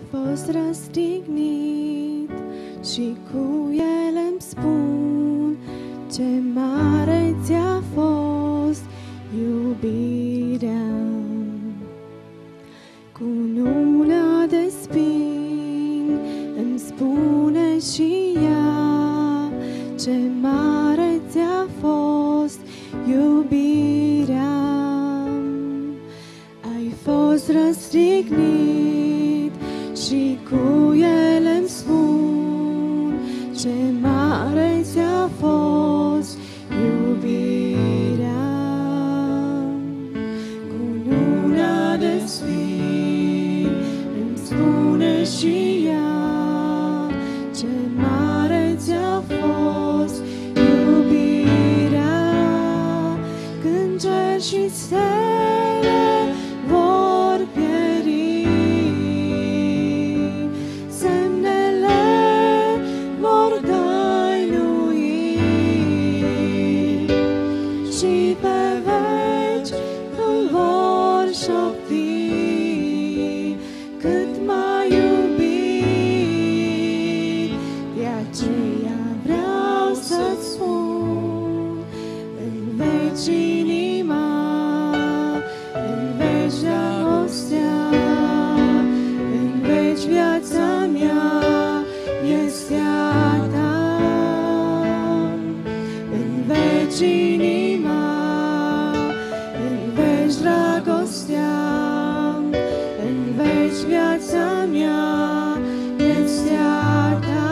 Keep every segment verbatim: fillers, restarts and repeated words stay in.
fost răstignit și cu el îmi spun ce mare ți-a fost iubirea. Cununa de spini îmi spune și ea ce mare ți-a fost iubirea. Ai fost răstignit și cu el îmi spun ce mare ți-a fost iubirea. Cununa de spini îmi spune și ea ce mare ți-a fost iubirea. Când cer și stele vor pieri, semnele vor dăinui și pe veci îmi vor șopti cât m-a iubit. De aceea vreau să-ți spun în veci inima, în veci dragostea, în veci viața mea este a ta. În veci inima, în veci dragostea, în veci viața mea este a ta.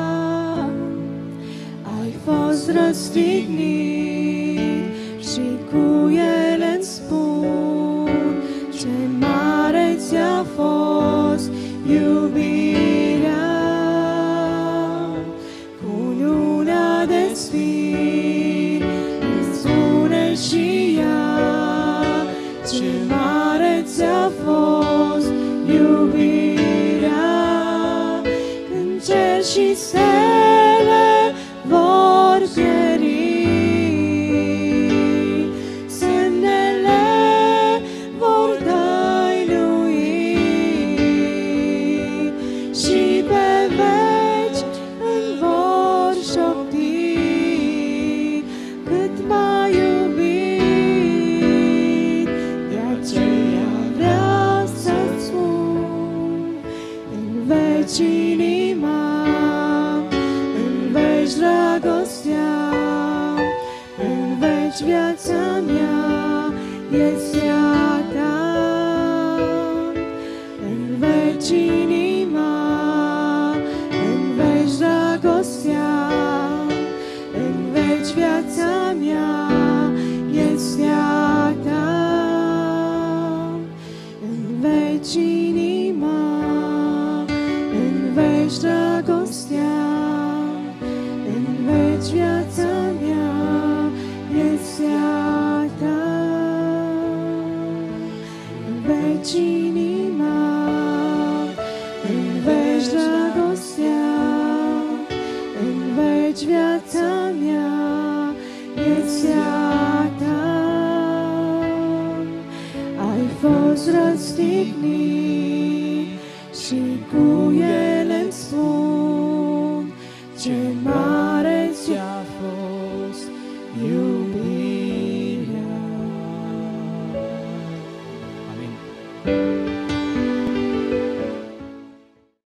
Ai fost răstignit și cu el îmi spun ce mare ți-a fost iubirea. Cununa de spini îmi spune și ea ce mare ți-a fost iubirea. Când cer și stele vor pieri, semnele vor dăinui și pe veci îmi vor șopti cât m-a iubit. De aceea vreau să-ți spun în veci inima, în veci dragostea, în veci viața mea este a ta. În veci inima, în veci dragostea, în veci viața mea este a ta. În veci inima, în veci dragostea, în veci viața mea este a ta. În veci inima, în veci dragostea, în veci viața mea este a ta. Ai fost răstignit și cu el îmi spun ce mare